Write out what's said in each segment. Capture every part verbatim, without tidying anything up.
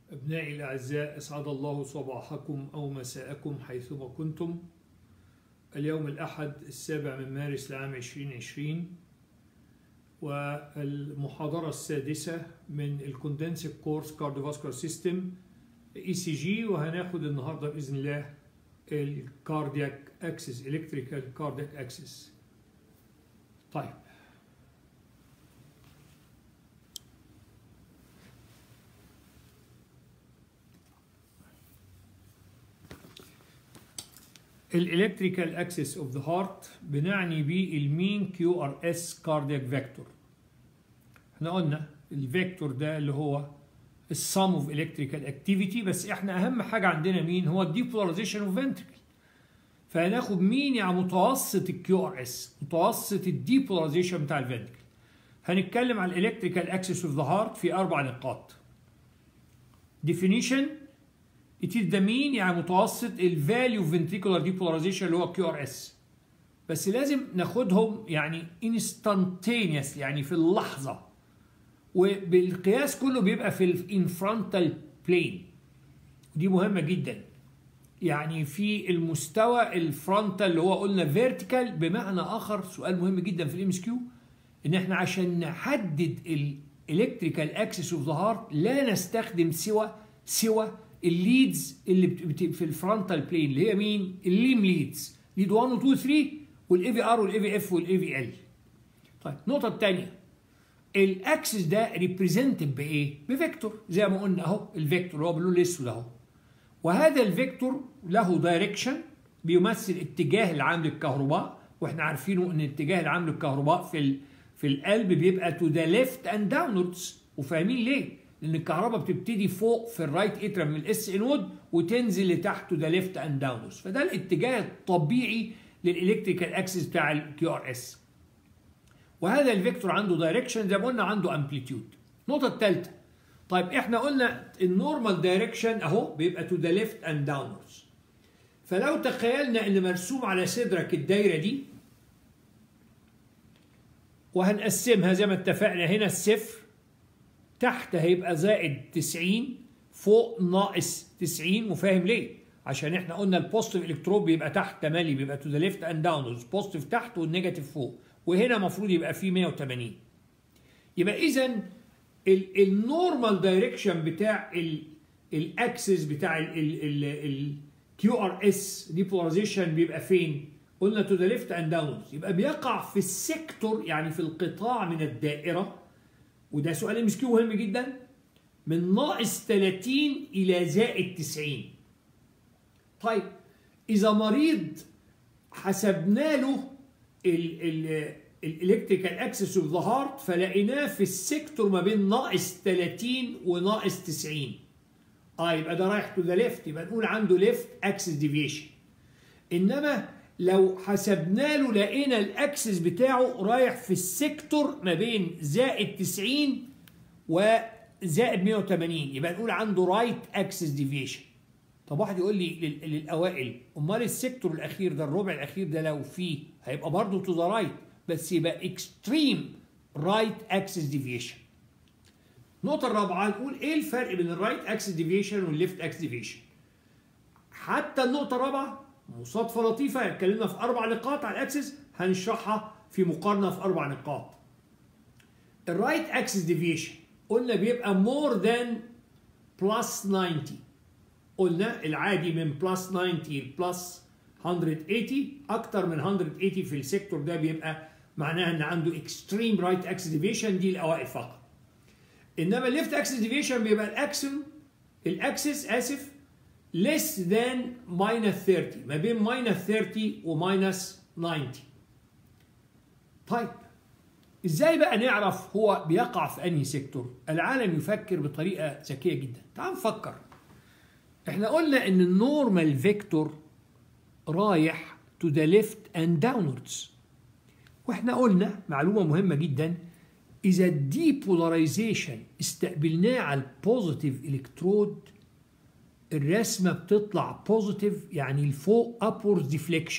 أبنائي الأعزاء، أسعد الله صباحكم أو مساءكم حيثما كنتم. اليوم الأحد السابع من مارس لعام عشرين عشرين، والمحاضرة السادسة من الكوندنسيف كورس كارديوفاسكولار سيستم اي سي جي، وهناخد النهارده بإذن الله الكاردياك اكسس، الكتريكال كاردياك اكسس. طيب، الالكتريكال اكسس اوف ذا هارت بنعني بيه المين كيو ار اس كاردياك فيكتور. احنا قلنا الفيكتور ده اللي هو السم اوف الكتريكال اكتيفيتي، بس احنا اهم حاجه عندنا مين؟ هو الديبولاريزيشن اوف فنتريكل. فهناخد مين؟ يعني متوسط الكيو ار اس، متوسط الديبولاريزيشن بتاع الفنتريكل. هنتكلم عن الالكتريكال اكسس اوف ذا هارت في اربع نقاط. definition it is the mean، يعني متوسط الفاليو ventricular depolarization اللي هو كيو ار اس، بس لازم ناخدهم يعني instantaneous، يعني في اللحظه، وبالقياس كله بيبقى في الانفرونتال بلين، ودي مهمه جدا. يعني في المستوى الفرونتال اللي هو قلنا فيرتيكال، بمعنى اخر سؤال مهم جدا في الام اس كيو، ان احنا عشان نحدد الالكتريكال اكسس اوف ذا هارت لا نستخدم سوى سوى الليدز اللي في الفرونتال بلين، اللي هي مين؟ الليم ليدز، ليد واحد و اتنين و تلاتة، والاي في ار والاي في اف والاي في ال. طيب، النقطه الثانيه، الاكسس ده ريبريزنتد بايه؟ بفيكتور، زي ما قلنا اهو، الفيكتور اللي هو باللون الاسود اهو، وهذا الفيكتور له دايركشن بيمثل اتجاه العام للكهرباء، واحنا عارفينه ان اتجاه العام للكهرباء في ال... في القلب بيبقى تو ذا ليفت اند داونوردز، وفاهمين ليه؟ لان الكهرباء بتبتدي فوق في الرايت اتريم من الاس انود وتنزل لتحت تو ذا ليفت اند داونوردز، فده الاتجاه الطبيعي للالكتريكال اكسس بتاع الكيو ار اس. وهذا الفيكتور عنده دايركشن، زي ما قلنا عنده امبليتيود. النقطه الثالثه، طيب احنا قلنا النورمال دايركشن اهو بيبقى تو ذا ليفت اند داونوردز، فلو تخيلنا ان مرسوم على صدرك الدايره دي، وهنقسمها زي ما اتفقنا، هنا الصفر، تحت هيبقى زائد تسعين، فوق ناقص تسعين، وفاهم ليه؟ عشان احنا قلنا البوزيتيف الكترون بيبقى تحت تملي، بيبقى تو ذا ليفت اند داونوردز، بوزيتيف تحت والنيجاتيف فوق، وهنا المفروض يبقى فيه مية وتمانين. يبقى اذا النورمال دايركشن بتاع الاكسس بتاع الكيو ار اس ديبولاريزيشن بيبقى فين؟ قلنا تو ذا ليفت اند داونوردز، يبقى بيقع في السيكتور، يعني في القطاع من الدائره، وده سؤال ام اس كيو مهم جدا، من ناقص تلاتين الى زائد تسعين. طيب، اذا مريض حسبنا له الالكتريكال اكسس اوف ذا هارت فلقيناه في السيكتور ما بين ناقص تلاتين وناقص تسعين، اه يبقى ده رايح تو ذا ليفت، يبقى نقول عنده ليفت اكسس ديفيشن. انما لو حسبنا له لقينا الاكسس بتاعه رايح في السيكتور ما بين زائد تسعين وزائد مية وتمانين، يبقى نقول عنده رايت اكسس ديفيشن. طب واحد يقول لي للاوائل، امال السيكتور الاخير ده، الربع الاخير ده، لو فيه هيبقى برضه تو ذا رايت، بس يبقى اكستريم رايت اكسس ديفيشن. النقطه الرابعه، نقول ايه الفرق بين الرايت اكسس ديفيشن والليفت اكسس ديفيشن. حتى النقطه الرابعه مصادفه لطيفه، اتكلمنا في اربع نقاط على الاكسس، هنشرحها في مقارنه في اربع نقاط. الرايت اكسس ديفيشن قلنا بيبقى مور ذان بلس تسعين، قلنا العادي من بلس تسعين لبلس مية وتمانين، اكتر من مية وتمانين في السيكتور ده بيبقى معناها ان عنده اكستريم رايت اكسس ديفيشن، دي الاوائل فقط. انما الليفت اكسس ديفيشن بيبقى الاكسن الاكسس اسف less than minus ثلاثين، ما بين minus ثلاثين و minus تسعين. طيب، ازاي بقى نعرف هو بيقع في انهي سيكتور؟ العالم يفكر بطريقه ذكيه جدا. تعال نفكر. احنا قلنا ان النورمال فيكتور رايح to the left and downwards، واحنا قلنا معلومه مهمه جدا، اذا الديبولاريزيشن استقبلناه على البوزيتيف الكترود، الرسمه بتطلع بوزيتيف، يعني لفوق upwards deflection.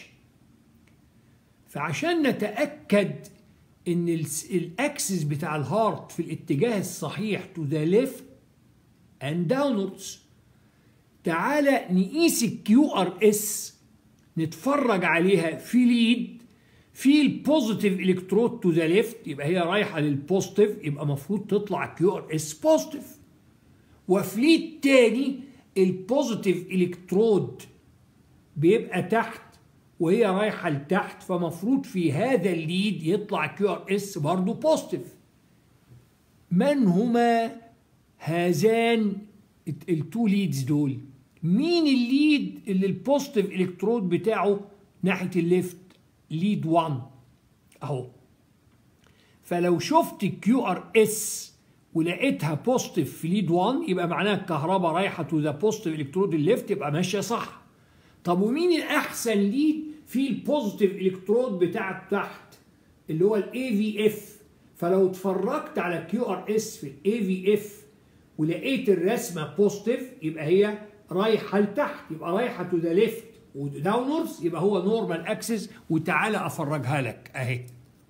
فعشان نتاكد ان الاكسس بتاع الهارت في الاتجاه الصحيح to the left and downwards. تعالى نقيس الكيو ار اس، نتفرج عليها في ليد في البوزيتيف الكترود تو ذا ليفت، يبقى هي رايحه للبوزيتيف، يبقى المفروض تطلع كيو ار اس بوزيتيف. وفي ليد تاني البوزيتيف الكترود بيبقى تحت وهي رايحه لتحت، فمفروض في هذا الليد يطلع كيو ار اس برضه بوزيتيف. من هما هذان التو ليدز دول؟ مين الليد اللي البوزيتيف الكترود بتاعه ناحيه الليفت؟ ليد واحد اهو. فلو شفت الكيو ار اس ولقيتها بوزيتيف في ليد واحد، يبقى معناها الكهرباء رايحه تو ذا بوزيتيف الكترود الليفت، يبقى ماشيه صح. طب ومين الاحسن ليد في البوزيتيف الكترود بتاع تحت اللي هو الاي في اف؟ فلو اتفرجت على كيو ار اس في الاي في اف ولقيت الرسمه بوزيتيف، يبقى هي رايحه لتحت، يبقى رايحه تو ذا ليفت وداونورز، يبقى هو نورمال اكسس. وتعالى افرجها لك اهي.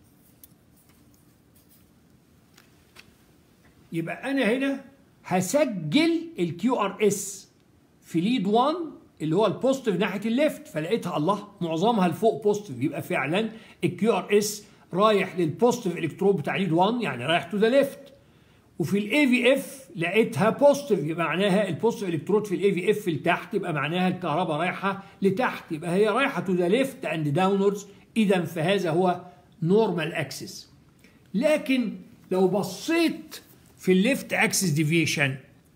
يبقى انا هنا هسجل الكيو ار اس في ليد واحد اللي هو البوزيتيف ناحيه الليفت، فلقيتها الله معظمها لفوق بوزيتيف، يبقى فعلا الكيو ار اس رايح للبوزيتيف الكترون بتاع ليد واحد، يعني رايح تو ذا ليفت. وفي الاي في اف لقيتها بوزيتيف، يبقى معناها البوزيتيف الكترود في الاي في اف لتحت، يبقى معناها الكهرباء رايحه لتحت، يبقى هي رايحه تو ذا ليفت اند داونوردز. اذا فهذا هو نورمال اكسس. لكن لو بصيت في الليفت اكسس ديفيشن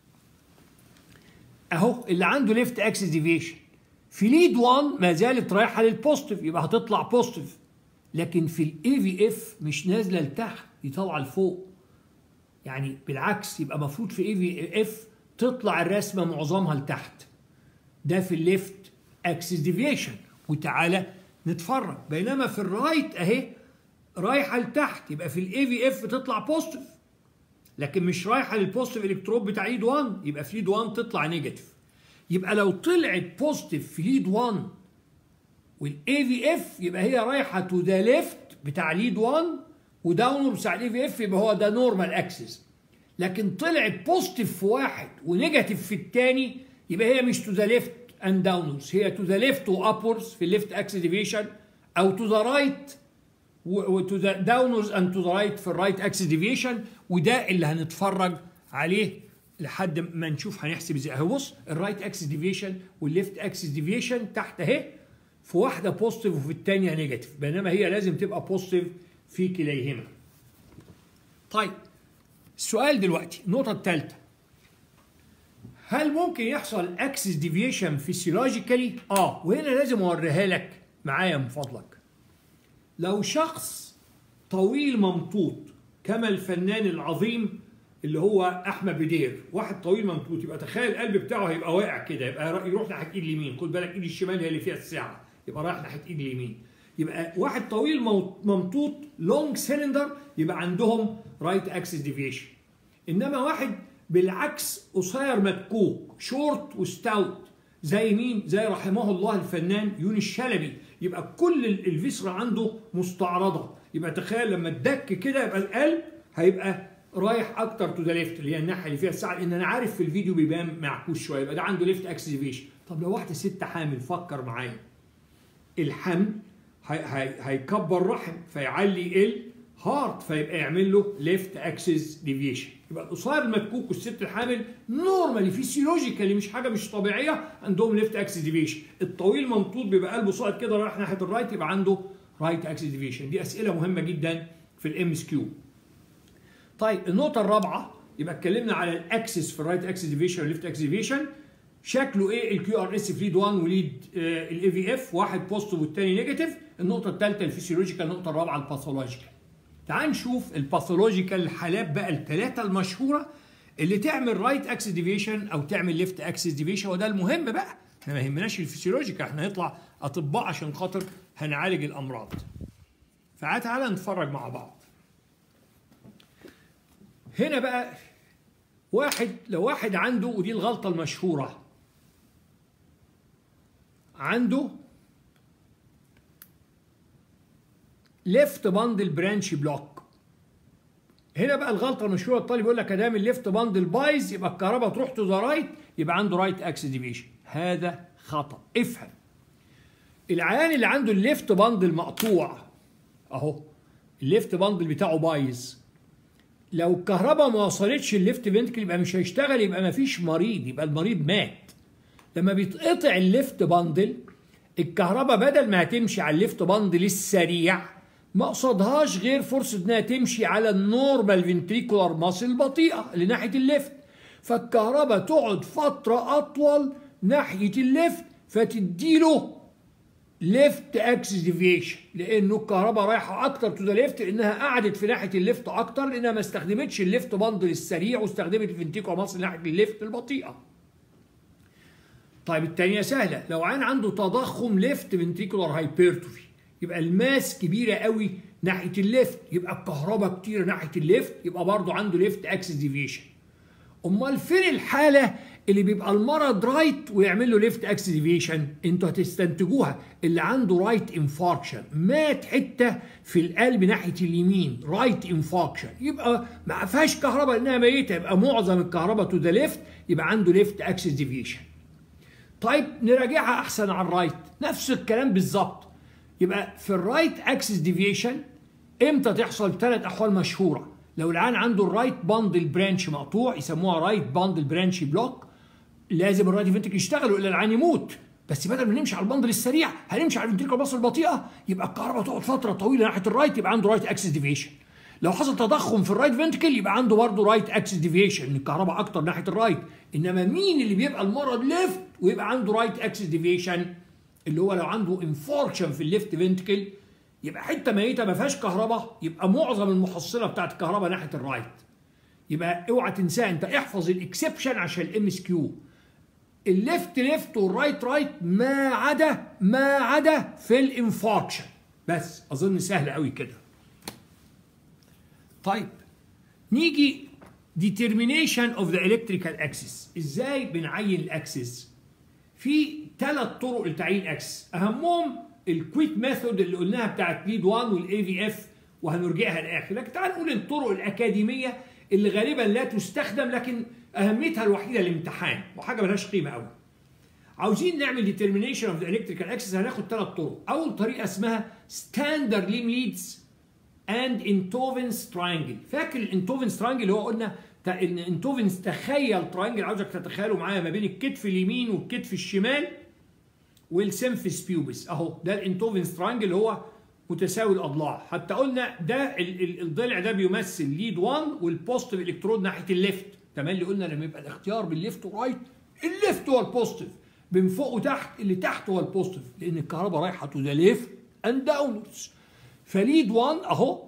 اهو، اللي عنده ليفت اكسس ديفيشن في ليد واحد ما زالت رايحه للبوزيتيف، يبقى هتطلع بوزيتيف. لكن في الاي في اف مش نازله لتحت، دي طالعه لفوق. يعني بالعكس، يبقى المفروض في اي في اف تطلع الرسمه معظمها لتحت. ده في الليفت اكسس ديفيشن. وتعالى نتفرج. بينما في الرايت اهي رايحه لتحت، يبقى في الاي في اف تطلع بوزيتيف، لكن مش رايحه للبوزيتيف الكترون بتاع ليد واحد، يبقى في ليد واحد تطلع نيجاتيف. يبقى لو طلعت بوزيتيف في ليد واحد والاي في اف، يبقى هي رايحه تو ذا ليفت بتاع ليد واحد وداونور بتاع الاي في اف، يبقى هو ده نورمال اكسس. لكن طلعت بوزيتيف في واحد ونيجاتيف في الثاني، يبقى هي مش تو ذا ليفت اند داونورز، هي تو ذا ليفت وابورز في الليفت اكسس ديفيشن، او تو ذا رايت وتو ذا داونورز اند تو ذا رايت في الرايت اكسس ديفيشن. وده اللي هنتفرج عليه لحد ما نشوف هنحسب ازاي. اهو بص، الرايت اكسس ديفيشن والليفت اكسس ديفيشن تحت اهي، في واحده بوزيتيف وفي الثانيه نيجاتيف، بينما هي لازم تبقى بوزيتيف في كليهما. طيب السؤال دلوقتي النقطة الثالثة، هل ممكن يحصل اكسس ديفيشن فيسيولوجيكالي؟ اه، وهنا لازم اوريها لك معايا من فضلك. لو شخص طويل ممطوط كما الفنان العظيم اللي هو احمد بدير، واحد طويل ممطوط، يبقى تخيل القلب بتاعه هيبقى واقع كده، يبقى يروح ناحيه ايد اليمين، خد بالك ايد الشمال هي اللي فيها الساعه، يبقى رايح ناحيه ايد اليمين. يبقى واحد طويل ممطوط لونج سيلندر، يبقى عندهم رايت اكسس ديفيشن. انما واحد بالعكس قصير مدكوك شورت وستاوت، زي مين؟ زي رحمه الله الفنان يونس شلبي، يبقى كل الفيسرا عنده مستعرضه. يبقى تخيل لما تدك كده، يبقى القلب هيبقى رايح اكتر تو ذا ليفت، اللي هي الناحيه اللي فيها الساعه، لان انا عارف في الفيديو بيبان معكوس شويه، يبقى ده عنده ليفت اكسس ديفيشن. طب لو واحده ست حامل، فكر معايا، الحمل هيكبر رحم فيعلي الهارت، فيبقى يعمل له ليفت اكسس ديفيشن. يبقى القصير المدكوك والست الحامل نورمالي فيسيولوجيكالي مش حاجه مش طبيعيه عندهم ليفت اكسس ديفيشن. الطويل ممطوط بيبقى قلبه صاعد كده رايح ناحيه الرايت، يبقى عنده رايت اكسس ديفيشن. دي اسئله مهمه جدا في الام اس كيو. طيب النقطه الرابعه، يبقى اتكلمنا على الاكسس في الرايت اكسس ديفيشن والليفت اكسس ديفيشن. شكله ايه الكيو ار اس في ليد واحد وليد الاي في اف، واحد بوزيتيف والثاني نيجاتيف. النقطه الثالثه الفسيولوجيكال، النقطه الرابعه الباثولوجيكال. تعال نشوف الباثولوجيكال، الحالات بقى الثلاثه المشهوره اللي تعمل رايت اكسس ديفيشن او تعمل ليفت اكسس ديفيشن، وده المهم بقى، احنا ما يهمناش الفسيولوجيكال، احنا هنطلع اطباء عشان خاطر هنعالج الامراض. فتعالى نتفرج مع بعض. هنا بقى واحد، لو واحد عنده، ودي الغلطه المشهوره، عنده ليفت باندل برانش بلوك، هنا بقى الغلطه المشهوره، الطالب يقول لك ادام الليفت باندل بايظ يبقى الكهرباء تروح تو ذا رايت، يبقى عنده رايت اكسس ديفيشن. هذا خطا. افهم، العيان اللي عنده الليفت باندل مقطوع اهو، الليفت باندل بتاعه بايظ، لو الكهرباء ما وصلتش الليفت فنتكل يبقى مش هيشتغل، يبقى ما فيش مريض، يبقى المريض مات. لما بيتقطع الليفت باندل الكهرباء بدل ما هتمشي على الليفت باندل السريع ما قصدهاش غير فرصه انها تمشي على النورمال فنتريكولار ماسل البطيئه اللي ناحيه الليفت، فالكهرباء تقعد فتره اطول ناحيه الليفت فتديله ليفت اكسس ديفيشن، لانه الكهرباء رايحه اكتر تو ذا ليفت لانها قعدت في ناحيه الليفت اكتر، لانها ما استخدمتش الليفت باندل السريع واستخدمت الفنتريكولار ماسل ناحيه الليفت البطيئه. طيب الثانيه سهله، لو عين عنده تضخم ليفت فنتريكولار هايبرتروفي يبقى الماس كبيره قوي ناحيه الليفت، يبقى الكهرباء كتيره ناحيه الليفت، يبقى برضه عنده ليفت اكسس ديفيشن. امال فين الحاله اللي بيبقى المرض رايت ويعمل له ليفت اكسس ديفيشن؟ انتوا هتستنتجوها، اللي عنده رايت انفاركشن، مات حته في القلب ناحيه اليمين، رايت انفاركشن، يبقى ما فيهاش كهرباء لانها ميته، يبقى معظم الكهرباء تو ذا ليفت، يبقى عنده ليفت اكسس ديفيشن. طيب نراجعها احسن على الرايت، نفس الكلام بالظبط. يبقى في الرايت اكسس ديفيشن امتى تحصل؟ ثلاث احوال مشهوره. لو العيان عنده الرايت باندل برانش مقطوع يسموها رايت باندل برانش بلوك، لازم الرايت فنتريكل يشتغل والا العيان يموت، بس بدل ما نمشي على الباندل السريع هنمشي على الفنتريكل ماسل البطيئه، يبقى الكهرباء تقعد فتره طويله ناحيه الرايت، يبقى عنده رايت اكسس ديفيشن. لو حصل تضخم في الرايت فنتريكل يبقى عنده برضه رايت اكسس ديفيشن، ان الكهرباء اكتر ناحيه الرايت. انما مين اللي بيبقى المرض ليفت ويبقى عنده رايت اكسس ديفيشن؟ اللي هو لو عنده انفاركشن في الليفت فنتريكل، يبقى حته ميته ما فيهاش كهرباء، يبقى معظم المحصله بتاعت الكهرباء ناحيه الرايت. يبقى اوعى تنساه، انت احفظ الاكسبشن عشان الام اس كيو، الليفت ليفت والرايت رايت ما عدا ما عدا في الانفاركشن بس. اظن سهل قوي كده. طيب نيجي determination of the electrical axis. ازاي بنعين الاكسس؟ في ثلاث طرق لتعيين الاكسس، اهمهم الكويك ميثود اللي قلناها بتاعت ليد واحد والاي في اف وهنرجعها للاخر، لكن تعال نقول الطرق الاكاديميه اللي غالبا لا تستخدم لكن اهميتها الوحيده الامتحان وحاجه ملهاش قيمه قوي. عاوزين نعمل ديترمينيشن اوف ذا الكتريكال اكسس، هناخد ثلاث طرق. اول طريقه اسمها ستاندرد ليم ليدز اند انتوفنس تراينجل. فاكر الانتوفنس تراينجل اللي هو قلنا ان انتوفنس تخيل تراينجل، عاوزك تتخيله معايا، ما بين الكتف اليمين والكتف الشمال والسيمفيس بيوبس اهو، ده الانتوفنس تراينجل اللي هو متساوي الاضلاع. حتى قلنا ده الضلع ده بيمثل ليد واحد والبوزيتيف الكترود ناحيه الليفت. تمام، اللي قلنا لما يبقى الاختيار بالليفت ورايت، الليفت هو البوزيتيف، من فوق وتحت اللي تحت هو البوزيتيف، لان الكهرباء رايحه تو ذا ليفت اند داونوردز. فليد واحد اهو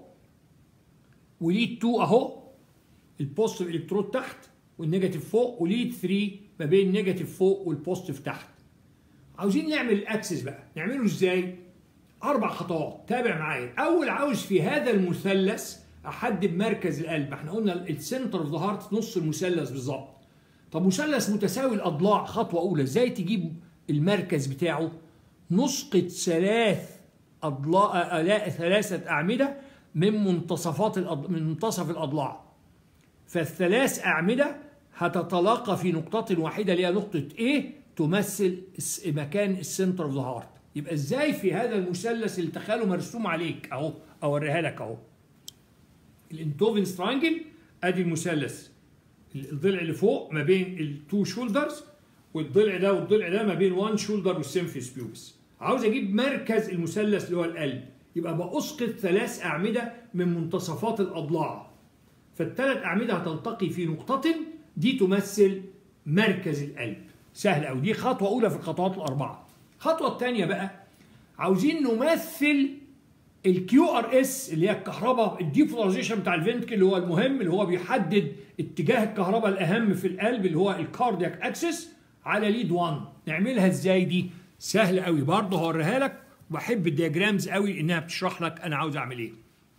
وليد اتنين اهو، البوزيتيف الكترود تحت والنيجاتيف فوق، وليد ثلاثة ما بين النيجاتيف فوق والبوزيتيف تحت. عاوزين نعمل الاكسس بقى، نعمله ازاي؟ اربع خطوات، تابع معايا. اول عاوز في هذا المثلث احدد مركز القلب، احنا قلنا السنتر اوف ذا هارت نص المثلث بالظبط. طب مثلث متساوي الاضلاع، خطوه اولى ازاي تجيب المركز بتاعه؟ نسقط ثلاث اضلاع، ثلاثه اعمده من منتصفات الأض... من منتصف الاضلاع. فالثلاث اعمده هتتلاقى في نقطه واحده اللي هي نقطه A تمثل مكان السنتر اوف ذا هارت. يبقى ازاي في هذا المثلث اللي تخيله مرسوم عليك اهو، اوريها لك اهو، الانتوفنس تراينجل، ادي المثلث، الضلع اللي فوق ما بين التو شولدرز، والضلع ده والضلع ده ما بين وان شولدر والسيمفيس بيوبس. عاوز اجيب مركز المثلث اللي هو القلب، يبقى باسقط ثلاث اعمده من منتصفات الاضلاع، فالثلاث اعمده هتلتقي في نقطه دي تمثل مركز القلب. سهل قوي، دي خطوه اولى في الخطوات الاربعه. الخطوه الثانيه بقى عاوزين نمثل الكيو ار اس اللي هي الكهرباء الديبولاريزيشن بتاع الفنتكل، اللي هو المهم، اللي هو بيحدد اتجاه الكهرباء الاهم في القلب اللي هو الكاردياك اكسس، على ليد واحد. نعملها ازاي دي؟ سهل قوي برضه، هوريها لك، وبحب الدياجرامز قوي انها بتشرح لك انا عاوز اعمل ايه.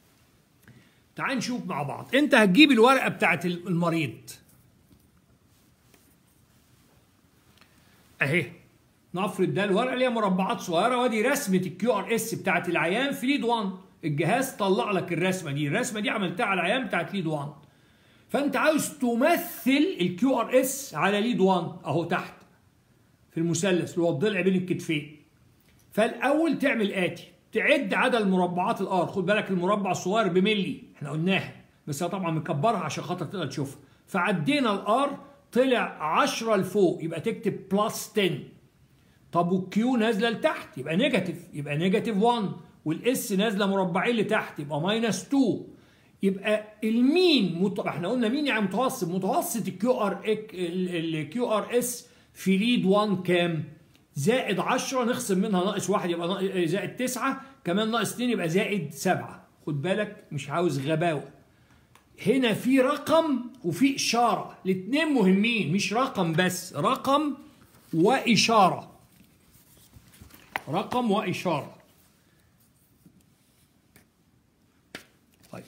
تعال نشوف مع بعض. انت هتجيب الورقه بتاعت المريض اهي، نفرض ده الورقه اللي هي مربعات صغيره، وادي رسمه الكيو ار اس بتاعت العيان في ليد واحد. الجهاز طلع لك الرسمه دي، الرسمه دي عملتها على العيان بتاعت ليد واحد، فانت عاوز تمثل الكيو ار اس على ليد واحد اهو تحت في المثلث اللي هو الضلع بين الكتفين. فالاول تعمل اتي، تعد عدد مربعات الار، خد بالك المربع الصغير بملي احنا قلناها، بس انا طبعا مكبرها عشان خاطر تقدر تشوفها. فعدينا الار طلع عشرة لفوق، يبقى تكتب بلس عشرة. طب والكيو نازله لتحت يبقى نيجاتيف، يبقى نيجاتيف واحد، والاس نازله مربعين لتحت يبقى ماينس اتنين. يبقى المين مت... احنا قلنا مين يعني متوسط، متوسط الكيو ار الكيو ار اس في ليد واحد كام؟ زائد عشرة، نخصم منها ناقص واحد يبقى ناقص زائد تسعة، كمان ناقص اتنين يبقى زائد سبعة. خد بالك مش عاوز غباوه، هنا في رقم وفي اشاره، الاثنين مهمين، مش رقم بس، رقم واشاره، رقم واشاره. طيب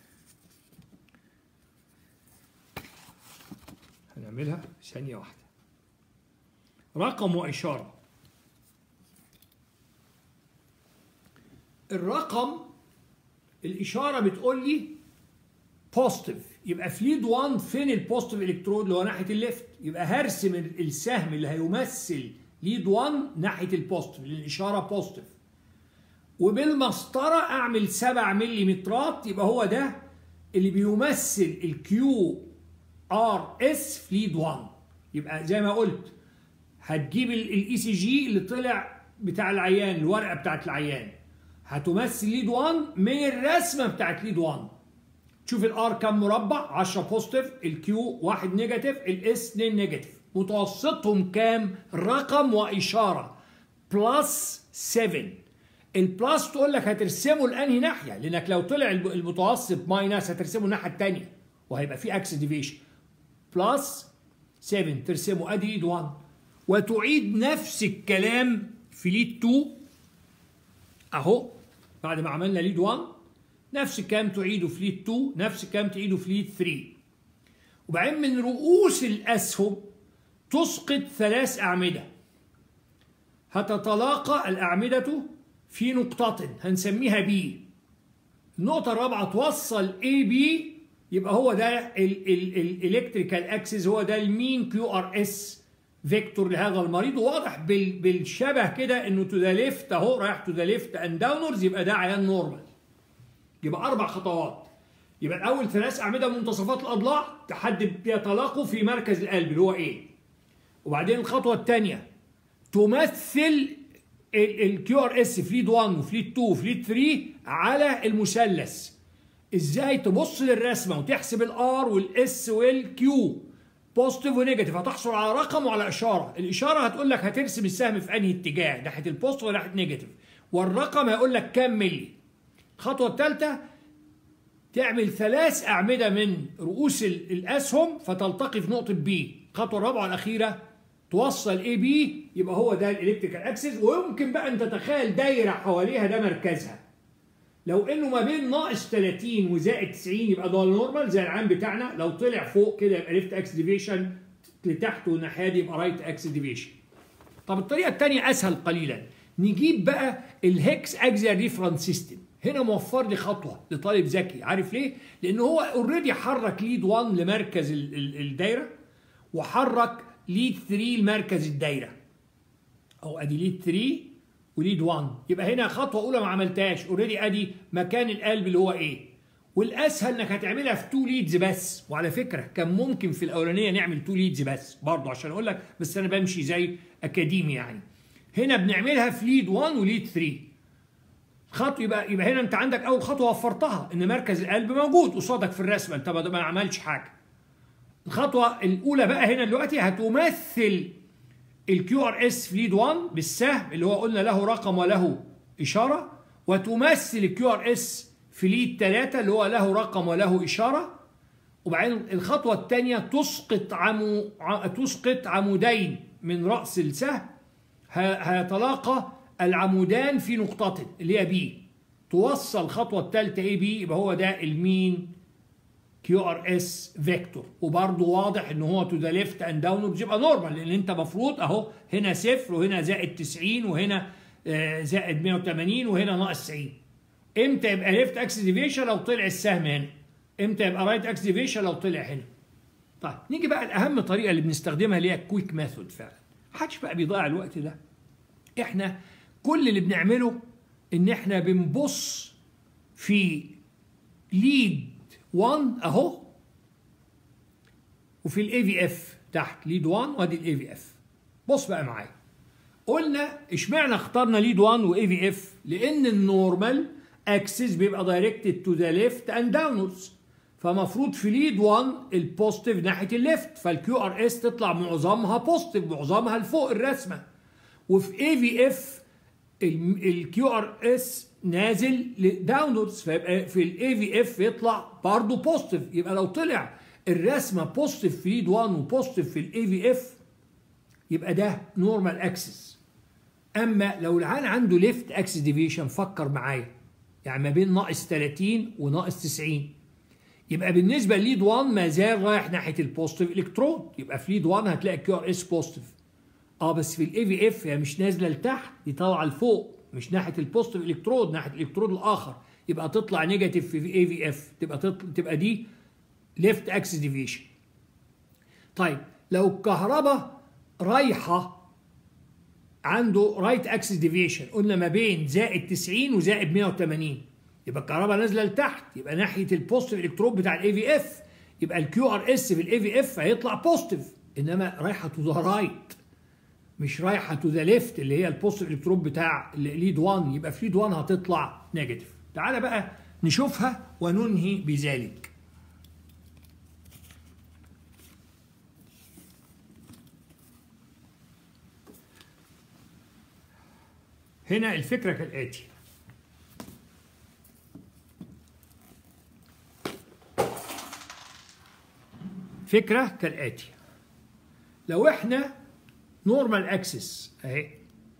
هنعملها ثانيه واحده، رقم واشاره. الرقم الاشاره بتقول لي بوزيتيف، يبقى في ليد واحد فين البوزيتيف الكترود اللي هو ناحيه الليفت، يبقى هرسم السهم اللي هيمثل ليد واحد ناحيه البوزيتيف لان الاشاره بوزيتيف، وبالمسطره اعمل سبعة مليمترات، يبقى هو ده اللي بيمثل الكيو ار اس في ليد واحد. يبقى زي ما قلت هتجيب الاي سي جي اللي طلع بتاع العيان، الورقه بتاعت العيان، هتمثل ليد واحد من الرسمه بتاعت ليد واحد. تشوف الار كام مربع؟ عشرة بوزيتيف، الكيو واحد نيجاتيف، الاس اتنين نيجاتيف، متوسطهم كام؟ رقم واشاره بلس سبعة. البلس تقول لك هترسمه لانهي ناحيه، لانك لو طلع المتوسط ماينس هترسمه الناحيه الثانيه وهيبقى في اكس ديفيشن. بلس سبعة ترسمه ادي ليد واحد، وتعيد نفس الكلام في ليد اتنين اهو بعد ما عملنا ليد واحد، نفس الكلام تعيده في ليد اتنين، نفس الكلام تعيده في ليد تلاتة. وبعدين من رؤوس الاسهم تسقط ثلاث اعمده، هتتلاقى الاعمده في نقطه هنسميها بي. النقطه الرابعه توصل اي بي، يبقى هو ده الالكتريكال اكسس، هو ده المين كيو ار اس فيكتور لهذا المريض. وواضح بالشبه كده انه تو ذا ليفت اهو، رايح تو ذا ليفت اند داونورز، يبقى ده عيان نورمال. يبقى اربع خطوات، يبقى الاول ثلاث اعمده منتصفات الاضلاع تحدد بيتلاقوا في مركز القلب اللي هو ايه، وبعدين الخطوه الثانيه تمثل الكيو ار اس في ليد واحد وفي ليد اتنين وفي ليد تلاتة على المثلث. ازاي؟ تبص للرسمه وتحسب الار والاس والكيو بوزيتيف ونيجاتيف، هتحصل على رقم وعلى اشاره. الاشاره هتقول لك هترسم السهم في انهي اتجاه، ناحيه البوزيتيف ولا ناحيه نيجاتيف، والرقم هيقول لك كام ملي. الخطوه الثالثه تعمل ثلاث اعمده من رؤوس الاسهم فتلتقي في نقطه بي. الخطوه الرابعه الاخيره توصل اي بي، يبقى هو ده الالكتريكال اكسس. ويمكن بقى ان تتخيل دايره حواليها ده مركزها، لو انه ما بين ناقص تلاتين وزائد تسعين يبقى ده النورمال زي العام بتاعنا، لو طلع فوق كده يبقى ليفت اكس ديفيشن، لتحت والناحيه دي يبقى رايت اكس ديفيشن. طب الطريقه الثانيه اسهل قليلا، نجيب بقى الهكس اكزيال ريفرنس سيستم. هنا موفر لي خطوه لطالب ذكي، عارف ليه؟ لان هو اوريدي حرك ليد واحد لمركز الدايره، وحرك ليد تلاتة لمركز الدايره، او ادي ليد تلاتة وليد واحد. يبقى هنا خطوه اولى ما عملتهاش، اوريدي ادي مكان القلب اللي هو ايه. والاسهل انك هتعملها في تو ليدز بس، وعلى فكره كان ممكن في الاولانيه نعمل تو ليدز بس برضه عشان اقول لك، بس انا بمشي زي اكاديمي يعني. هنا بنعملها في ليد واحد وليد تلاتة. خطوه يبقى يبقى هنا انت عندك اول خطوه وفرتها، ان مركز القلب موجود قصادك في الرسمه، انت ما عملتش حاجه. الخطوه الاولى بقى هنا دلوقتي هتمثل الكيو ار اس في ليد واحد بالسهم اللي هو قلنا له رقم وله اشاره، وتمثل الكيو ار اس في ليد تلاتة اللي هو له رقم وله اشاره. وبعدين الخطوه الثانيه تسقط عمو تسقط عمودين من راس السهم، هيتلاقى العمودان في نقطة اللي هي بي، توصل الخطوة الثالثة اي بي، يبقى هو ده المين كيو ار اس فيكتور. وبرضه واضح ان هو تو ذا ليفت اند داونورد يبقى نورمال، لان انت مفروض اهو هنا صفر وهنا زائد تسعين وهنا زائد مية وتمانين وهنا ناقص تسعين. امتى يبقى ليفت اكس ديفيشن؟ لو طلع السهم هنا. امتى يبقى رايت اكس ديفيشن؟ لو طلع هنا. طيب نيجي بقى لاهم طريقه اللي بنستخدمها اللي هي الكويك ميثود. فعلا محدش بقى بيضيع الوقت ده. احنا كل اللي بنعمله ان احنا بنبص في ليد واحد اهو، وفي الاي في اف تحت ليد واحد وادي الاي في اف. بص بقى معايا، قلنا اشمعنى اخترنا ليد واحد واي في اف؟ لان النورمال اكسس بيبقى دايركتد تو ذا ليفت اند داونوردز، فمفروض في ليد واحد البوزيتيف ناحيه الليفت، فالكيو ار اس تطلع معظمها بوزيتيف، معظمها لفوق الرسمه. وفي اي في اف الكيو ار اس نازل داونوردز، فيبقى في الاي في اف يطلع برضه بوزيتيف. يبقى لو طلع الرسمه بوزيتيف في ليد واحد وبوزيتيف في الاي في اف يبقى ده نورمال اكسس. اما لو العيان عنده ليفت اكسس ديفيشن، فكر معايا، يعني ما بين ناقص ثلاثين وناقص تسعين، يبقى بالنسبه لليد واحد ما زال رايح ناحيه البوزيتيف الكترون. يبقى في ليد واحد هتلاقي كيو ار اس بوزيتيف. اه بس في الاي في اف هي مش نازله لتحت، دي طالعه لفوق، مش ناحيه البوزيتيف الكترون، ناحيه الالكترود الاخر. يبقى تطلع نيجاتيف في اي في اف، تبقى تطلع تبقى دي ليفت اكسس ديفيشن. طيب لو الكهرباء رايحه عنده رايت اكسس ديفيشن، قلنا ما بين زائد تسعين وزائد مية وتمانين، يبقى الكهرباء نازله لتحت، يبقى ناحيه البوزيتيف الكترون بتاع الاي في اف، يبقى الكيو ار اس في الاي في اف هيطلع بوزيتيف، انما رايحه تو ذا رايت مش رايحه تو ذا ليفت اللي هي البوزيتيف الكترون بتاع ليد واحد. يبقى في ليد واحد هتطلع نيجاتيف. تعالى بقى نشوفها وننهي بذلك. هنا الفكره كالاتي. فكره كالاتي، لو احنا نورمال اكسس اهي،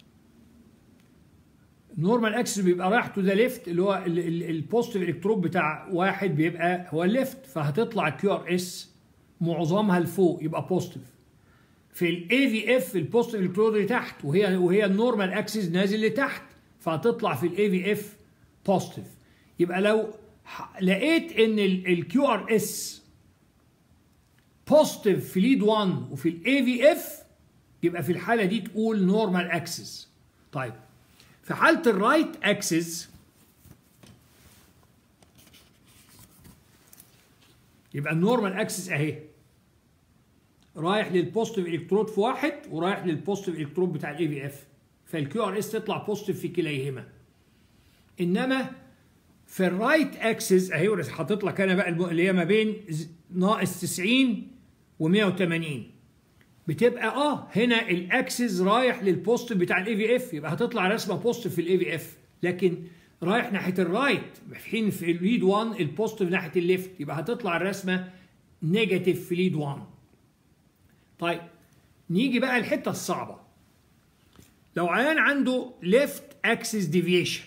نورمال اكسس بيبقى رايح تو ذا ليفت، اللي هو البوزيتيف الكترون بتاع واحد بيبقى هو الليفت، فهتطلع الكيو ار اس معظمها لفوق يبقى بوزيتيف. في الاي في اف البوزيتيف الكترون اللي تحت، وهي وهي النورمال اكسس نازل لتحت، فهتطلع في الاي في اف بوزيتيف. يبقى لو لقيت ان الكيو ار اس بوزيتيف في ليد واحد وفي الاي في اف، يبقى في الحاله دي تقول نورمال اكسس. طيب في حاله الرايت اكسس يبقى النورمال اكسس اهي، رايح للبوزيتيف الكترود في واحد ورايح للبوزيتيف الكترود بتاع الاي في اف، فالكيو ار اس تطلع بوزيتيف في كليهما. انما في الرايت اكسس اهي حاطط لك انا بقى اللي هي ما بين ناقص تسعين ومية وتمانين، بتبقى اه هنا الاكسس رايح للبوزيتيف بتاع الاي في اف، يبقى هتطلع رسمه بوزيتيف في الاي في اف، لكن رايح ناحيه الرايت، في حين في الليد واحد البوزيتيف ناحيه الليفت، يبقى هتطلع الرسمه نيجاتيف في ليد واحد. طيب نيجي بقى الحته الصعبه. لو عيان عنده ليفت اكسس ديفيشن،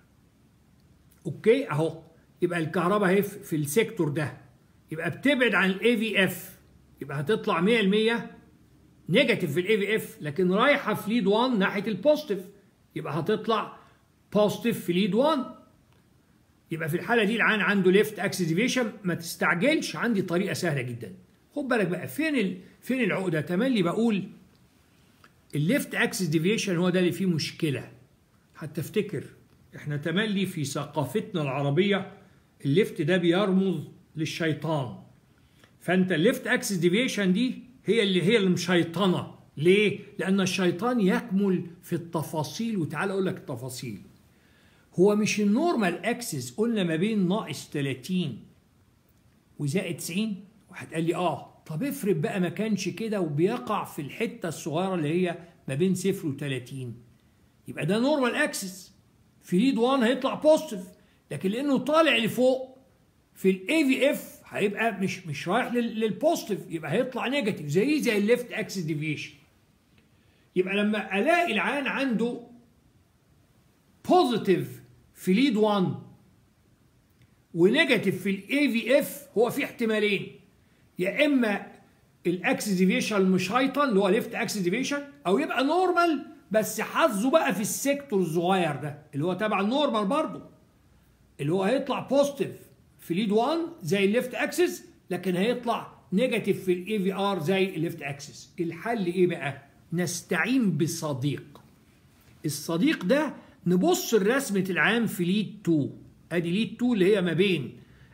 اوكي اهو، يبقى الكهرباء اهي في السيكتور ده، يبقى بتبعد عن الاي في اف، يبقى هتطلع مية بالمية نيجاتيف في الاي في اف، لكن رايحه في ليد واحد ناحيه البوزيتيف، يبقى هتطلع بوزيتيف في ليد واحد. يبقى في الحاله دي العيان عنده ليفت اكسس ديفيشن. ما تستعجلش، عندي طريقه سهله جدا. خد بالك بقى فين ال... فين العقده؟ تملي بقول الليفت اكسس ديفيشن هو ده اللي فيه مشكله. حتى افتكر احنا تملي في ثقافتنا العربيه الليفت ده بيرمز للشيطان، فانت الليفت اكسس ديفيشن دي هي اللي هي المشيطنه. ليه؟ لان الشيطان يكمل في التفاصيل، وتعال اقول لك التفاصيل. هو مش النورمال اكسس قلنا ما بين ناقص ثلاثين وزائد تسعين؟ واحد قال لي اه، طب افرض بقى ما كانش كده وبيقع في الحته الصغيره اللي هي ما بين صفر وثلاثين، يبقى ده نورمال اكسس في ليد واحد هيطلع بوزيتيف، لكن لانه طالع لفوق في الاي في اف هيبقى مش مش رايح للبوزيتيف، يبقى هيطلع نيجاتيف زي زي الليفت اكسس ديفيشن. يبقى لما الاقي العيان عنده بوزيتيف في ليد واحد ونيجاتيف في الاي في اف، هو في احتمالين، يا اما الاكسس ديفيشن المشيطن اللي هو ليفت اكسس ديفيشن، او يبقى نورمال بس حظه بقى في السيكتور الصغير ده اللي هو تبع النورمال برضه. اللي هو هيطلع بوزيتيف في ليد واحد زي الليفت اكسس، لكن هيطلع نيجاتيف في الاي في ار زي الليفت اكسس. الحل ايه بقى؟ نستعين بصديق. الصديق ده نبص لرسمه العام في ليد اتنين. ادي ليد اتنين اللي هي ما بين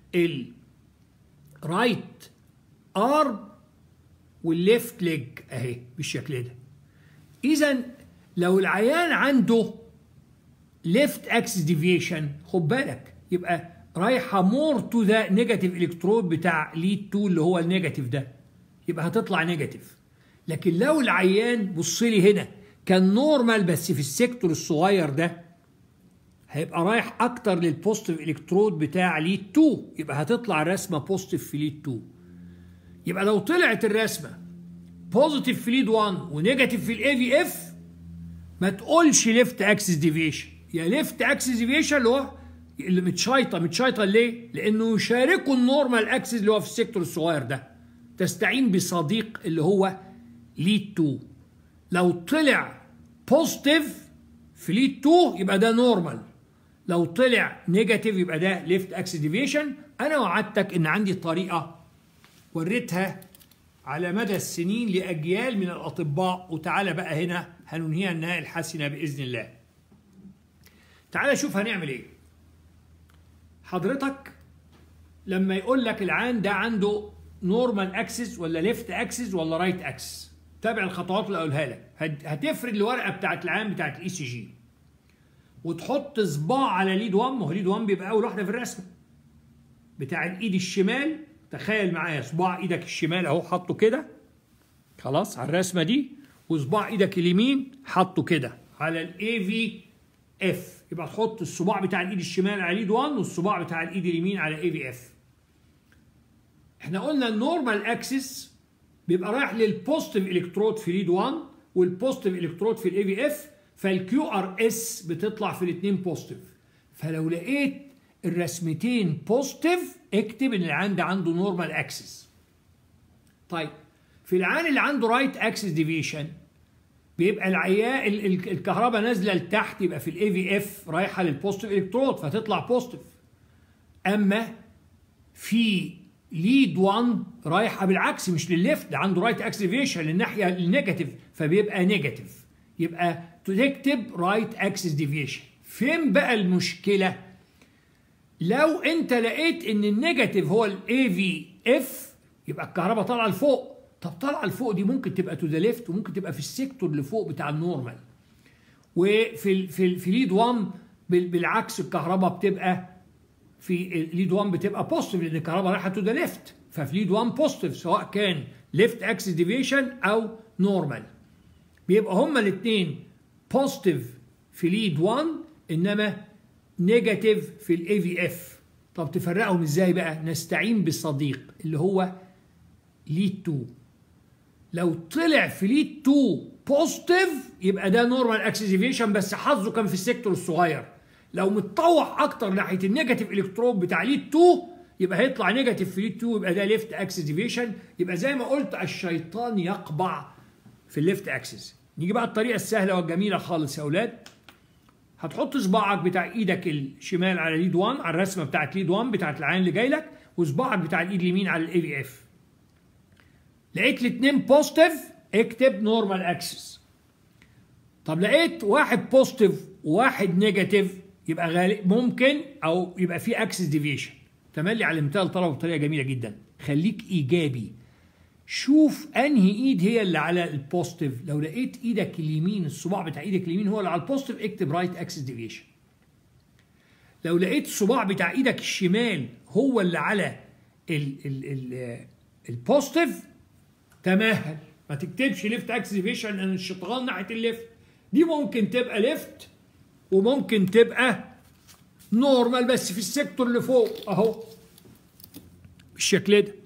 الرايت ارم والليفت ليج اهي بالشكل ده. اذا لو العيان عنده ليفت اكسس ديفيشن خد بالك يبقى رايحه مور تو ذا نيجاتيف الكترود بتاع ليد اتنين اللي هو النيجاتيف ده، يبقى هتطلع نيجاتيف. لكن لو العيان بص لي هنا كان نورمال بس في السيكتور الصغير ده، هيبقى رايح اكتر للبوزيتيف الكترود بتاع ليد اتنين، يبقى هتطلع رسمه بوزيتيف في ليد اتنين. يبقى لو طلعت الرسمه بوزيتيف في ليد واحد ونيجاتيف في الاي في اف، ما تقولش ليفت اكسس ديفيشن، يا ليفت اكسس ديفيشن اللي هو اللي متشايطه متشايطه ليه؟ لانه يشاركوا النورمال اكسس اللي هو في السيكتور الصغير ده. تستعين بصديق اللي هو ليد اتنين. لو طلع بوزيتيف في ليد اتنين يبقى ده نورمال، لو طلع نيجاتيف يبقى ده ليفت اكسس ديفيشن. انا وعدتك ان عندي طريقه وريتها على مدى السنين لاجيال من الاطباء، وتعالى بقى هنا هننهيها النهايه الحسنه باذن الله. تعالى شوف هنعمل ايه. حضرتك لما يقول لك العيان ده عنده نورمال اكسس ولا ليفت اكسس ولا رايت اكسس، تابع الخطوات اللي اقولها لك. هتفرد الورقه بتاعت العيان بتاعت الاي سي جي وتحط صباع على ليد واحد، ما هو ليد واحد بيبقى اول واحده في الرسمه بتاع الايد الشمال. تخيل معايا صباع ايدك الشمال اهو حطه كده خلاص على الرسمه دي، وصباع ايدك اليمين حطه كده على الاي في اف. يبقى تحط الصباع بتاع الايد الشمال على ليد واحد والصباع بتاع الايد اليمين على اي في اف. احنا قلنا النورمال اكسس بيبقى رايح للبوزيتيف الكترود في ليد واحد والبوزيتيف الكترود في الاي في اف، فالكيو ار اس بتطلع في الاثنين بوزيتيف. فلو لقيت الرسمتين بوزيتيف اكتب ان العيان ده عنده نورمال اكسس. طيب في العيان اللي عنده رايت اكسس ديفيشن بيبقى العيان الكهرباء نازله لتحت، يبقى في الاي في اف رايحه للبوزيتيف الكترود فتطلع بوزيتيف. اما في ليد واحد رايحه بالعكس مش للليفت، ده عنده رايت اكسس ديفيشن للناحيه النيجاتيف فبيبقى نيجاتيف، يبقى تكتب رايت اكسس ديفيشن. فين بقى المشكله؟ لو انت لقيت ان النيجاتيف هو الاي في اف يبقى الكهرباء طالعه لفوق. طب طالعه لفوق دي ممكن تبقى تو ذا ليفت وممكن تبقى في السيكتور اللي فوق بتاع النورمال. وفي ال في ال في ليد واحد بالعكس الكهرباء بتبقى في ليد واحد بتبقى بوزيتيف لان الكهرباء رايحه تو ذا ليفت، ففي ليد واحد بوزيتيف سواء كان ليفت اكسس ديفيشن او نورمال. بيبقى هما الاثنين بوزيتيف في ليد واحد انما نيجاتيف في الاي في اف. طب تفرقهم ازاي بقى؟ نستعين بالصديق اللي هو ليد اتنين. لو طلع في ليد اتنين بوزيتيف يبقى ده نورمال اكسس ديفيشن بس حظه كان في السيكتور الصغير. لو متطوح اكتر ناحيه النيجاتيف الكترون بتاع ليد اتنين يبقى هيطلع نيجاتيف في ليد اتنين، يبقى ده ليفت اكسس ديفيشن. يبقى زي ما قلت الشيطان يقبع في الليفت اكسس. نيجي بقى الطريقه السهله والجميله خالص يا اولاد. هتحط صباعك بتاع ايدك الشمال على ليد واحد على الرسمه بتاعت ليد واحد بتاعت العين اللي جاي لك، وصباعك بتاع الايد اليمين على الاي في اف. لقيت الاثنين بوزيتيف اكتب نورمال اكسس. طب لقيت واحد بوزيتيف وواحد نيجاتيف يبقى غالب ممكن او يبقى في اكسس ديفيشن. تملي علمتها للطلبه بطريقه جميله جدا. خليك ايجابي. شوف انهي ايد هي اللي على البوزيتيف. لو لقيت ايدك اليمين الصباع بتاع ايدك اليمين هو اللي على البوزيتيف اكتب رايت اكسس ديفيشن. لو لقيت الصباع بتاع ايدك الشمال هو اللي على البوزيتيف تمهل، ما تكتبش ليفت اكسس ديفيشن لان الشطغان ناحيه الليفت. دي ممكن تبقى ليفت وممكن تبقى نورمال بس في السيكتور اللي فوق اهو بالشكل ده.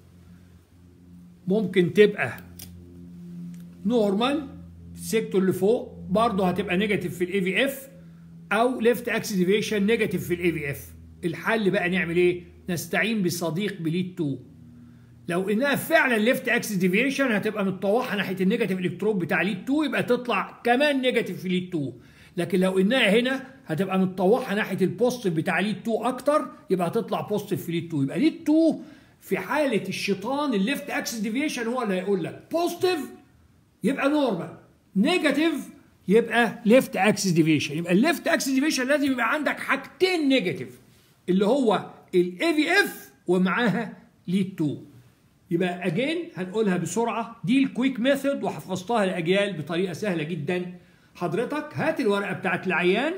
ممكن تبقى نورمال في السيكتور اللي فوق برضه هتبقى نيجاتيف في الاي في اف، او ليفت اكسس ديفيشن نيجاتيف في الاي في اف. الحل بقى نعمل ايه؟ نستعين بصديق بليد اتنين. لو انها فعلا ليفت اكسس ديفيشن هتبقى متطوحه ناحيه النيجاتيف الكترون بتاع ليد اتنين يبقى تطلع كمان نيجاتيف في ليد اتنين. لكن لو انها هنا هتبقى متطوحه ناحيه البوزيتيف بتاع ليد اتنين اكتر، يبقى هتطلع بوزيتيف في ليد اتنين. يبقى ليد اتنين في حاله الشيطان الليفت اكسس ديفيشن هو اللي هيقول لك بوزيتيف يبقى نورمال، نيجاتيف يبقى ليفت اكسس ديفيشن. يبقى الليفت اكسس ديفيشن لازم يبقى عندك حاجتين نيجاتيف، اللي هو الاي في اف ومعاها ليد اتنين. يبقى اجين هنقولها بسرعه، دي الكويك ميثود وحفظتها لاجيال بطريقه سهله جدا. حضرتك هات الورقه بتاعت العيان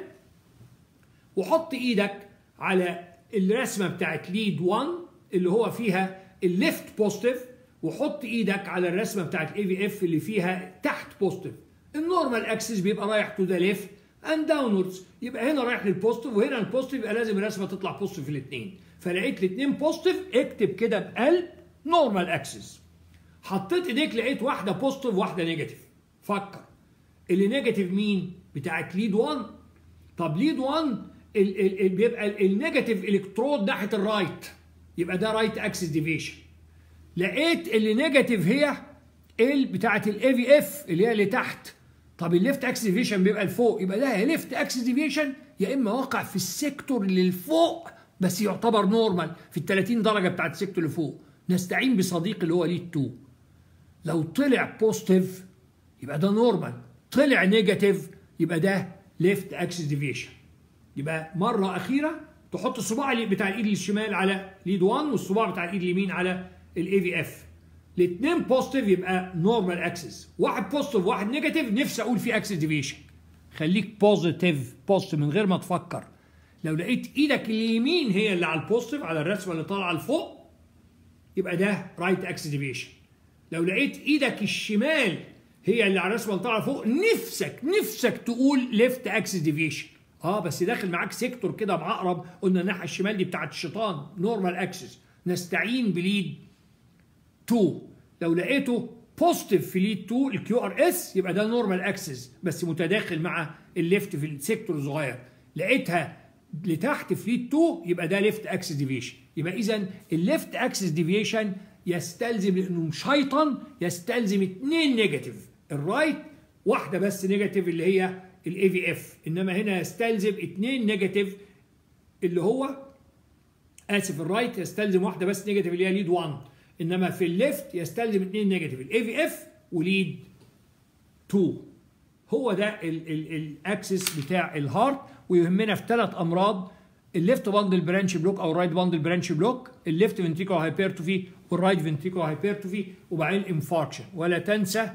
وحط ايدك على الرسمه بتاعت ليد واحد اللي هو فيها الليفت بوزيتيف، وحط ايدك على الرسمه بتاعت الاي في اف اللي فيها تحت بوزيتيف. النورمال اكسس بيبقى رايح تو ذا ليفت اند داونوردز، يبقى هنا رايح للبوزيتيف وهنا البوزيتيف، يبقى لازم الرسمه تطلع بوزيتيف في الاثنين. فلقيت الاثنين بوزيتيف، اكتب كده بقلب نورمال اكسس. حطيت ايديك لقيت واحده بوزيتيف واحده نيجاتيف. فكر اللي نيجاتيف مين؟ بتاعت ليد واحد. طب ليد واحد ال ال ال بيبقى النيجاتيف الكترود ناحيه الرايت، يبقى ده رايت اكسس ديفيشن. لقيت اللي نيجاتيف هي ال بتاعت الاي في اف اللي هي اللي تحت. طب الليفت اكسس ديفيشن بيبقى لفوق، يبقى ده يا ليفت اكسس ديفيشن يا اما واقع في السيكتور اللي لفوق بس يعتبر نورمال في ال ثلاثين درجه بتاعت السيكتور اللي فوق. نستعين بصديق اللي هو ليد اتنين. لو طلع بوزيتيف يبقى ده نورمال، طلع نيجاتيف يبقى ده ليفت اكسس ديفيشن. يبقى مره اخيره تحط الصباع بتاع الايد الشمال على ليد واحد والصباع بتاع الايد اليمين على الاي في اف. الاثنين بوزيتيف يبقى نورمال اكسس، واحد بوزيتيف واحد نيجاتيف نفسي اقول فيه اكسس ديفيشن. خليك بوزيتيف بوزيتيف من غير ما تفكر. لو لقيت ايدك اليمين هي اللي على البوزيتيف على الرسمه اللي طالعه لفوق يبقى ده رايت اكسس ديفيشن. لو لقيت ايدك الشمال هي اللي على الرسمه اللي طالعه فوق نفسك نفسك تقول ليفت اكسس ديفيشن. اه بس داخل معاك سيكتور كده بعقرب، قلنا الناحيه الشمال دي بتاعت الشيطان نورمال اكسس. نستعين بليد اتنين. لو لقيته بوزيتيف في ليد اتنين الكيو ار اس يبقى ده نورمال اكسس بس متداخل مع الليفت في السيكتور الصغير. لقيتها لتحت في ليد اتنين يبقى ده ليفت اكسس ديفيشن. يبقى اذا الليفت اكسس ديفيشن يستلزم لانه مشيطن يستلزم اثنين نيجاتيف، الرايت واحده بس نيجاتيف اللي هي الاي في اف، انما هنا يستلزم اثنين نيجاتيف اللي هو اسف الرايت يستلزم واحده بس نيجاتيف اللي هي ليد واحد، انما في الليفت يستلزم اثنين نيجاتيف الاي في اف وليد اتنين. هو ده الاكسس بتاع الهارت، ويهمنا في ثلاث امراض: الليفت باندل برانش بلوك او الرايت باندل برانش بلوك، الليفت فنتريكولار هايبرتروفي والرايت فنتريكولار هايبرتروفي، وبعدين الانفاركشن. ولا تنسى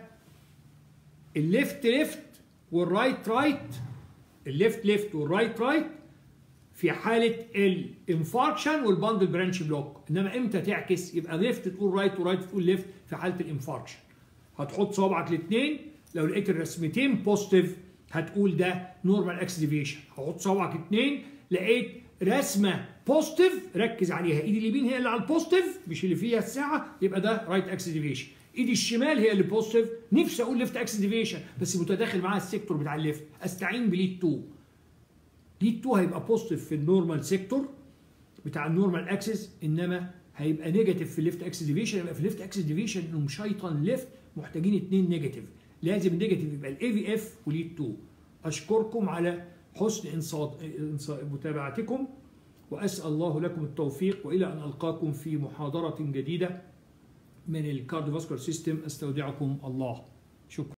الليفت ليفت والرايت رايت، الليفت ليفت والرايت رايت في حاله الانفاركشن والباندل برانش بلوك، انما امتى تعكس يبقى ليفت تقول رايت ورايت تقول ليفت في حاله الانفاركشن. هتحط صوابعك الاثنين، لو لقيت الرسمتين بوزيتيف هتقول ده نورمال اكس ديفيشن. هحط صوابعك الاثنين لقيت رسمه بوزيتيف ركز عليها، ايدي اليمين هي اللي على البوزيتيف مش اللي فيها الساعه يبقى ده رايت اكس ديفيشن، ايدي الشمال هي اللي بوزيتيف نفسي اقول ليفت اكس ديفيشن بس متداخل معاها السيكتور بتاع الليفت، استعين بليد اتنين. ليد اتنين هيبقى بوزيتيف في النورمال سيكتور بتاع النورمال اكسس، انما هيبقى نيجاتيف في الليفت اكس ديفيشن. يبقى في الليفت اكس ديفيشن انه مشيطن ليفت محتاجين اثنين نيجاتيف، لازم النيجاتيف يبقى الاي في اف وليد اتنين. اشكركم على حسن متابعتكم واسال الله لكم التوفيق، والى ان القاكم في محاضره جديده من الكارديوفاسكولار سيستم. استودعكم الله. شكرا.